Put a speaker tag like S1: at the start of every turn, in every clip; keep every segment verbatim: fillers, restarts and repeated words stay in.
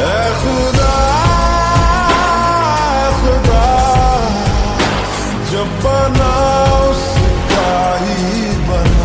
S1: ऐ खुदा खुदा जब बना उसका ही बना।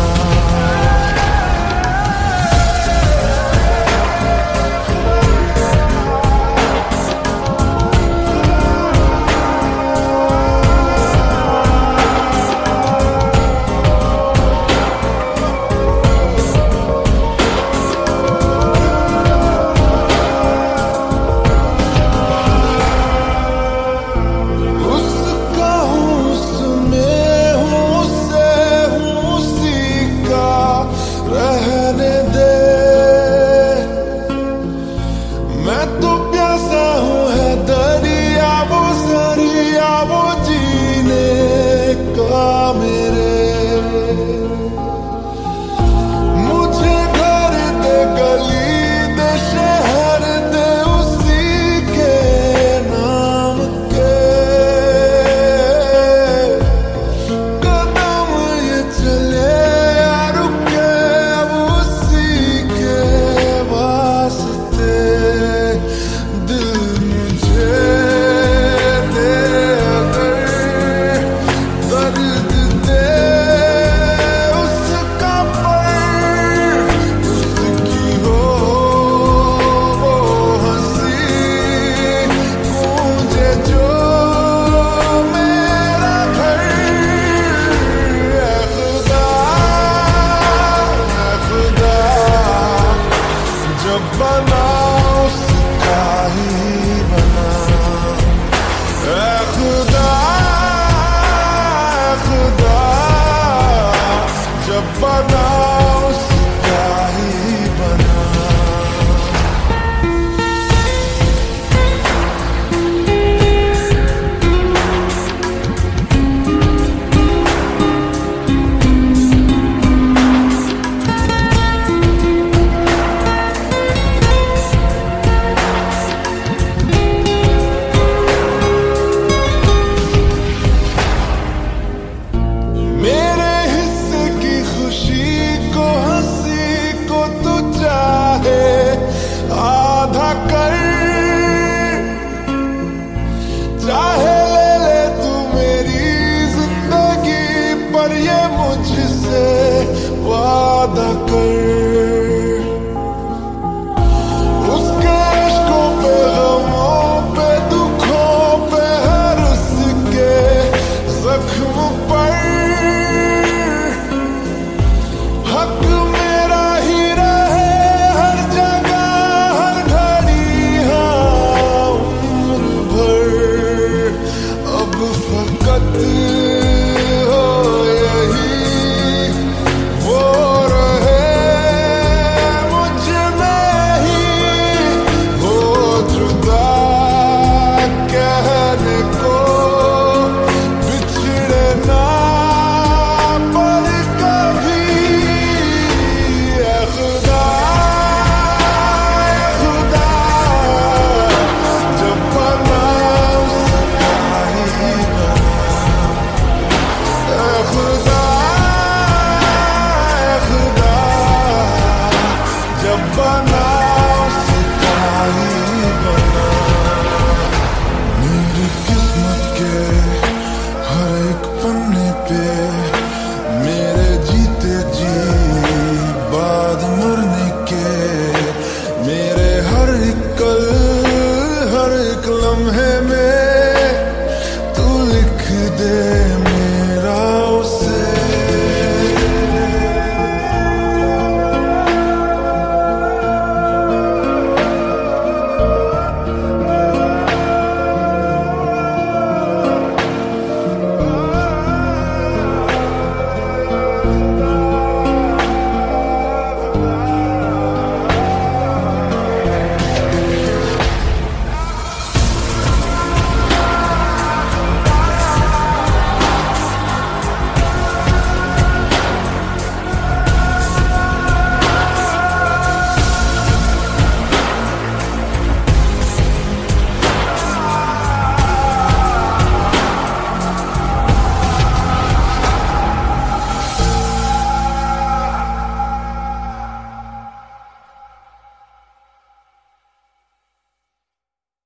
S1: बना उसका ही बना। ऐ खुदा खुदा जब बना उसका ही बना। आधा कर चाहे ले ले तू मेरी जिंदगी पर ये मुझसे वादा कर। उसके इश्कों पे गमों पे दुखों पे हर उसके जख्म पर हक मेरा ही रहे हर जगह हर घड़ी हाँ उम्र भर। अब फकत हो यही वो रहे मुझ में ही वो जुदा कहने को बिछड़े ना पर कभी। खुदा खुदा जब बना उसका ही बना। खुदा खुदा जब बना उसका ही बना। मेरी किस्मत के हर एक पन्ने पे मेरे जीते जी बाद मरने के मेरे हर एक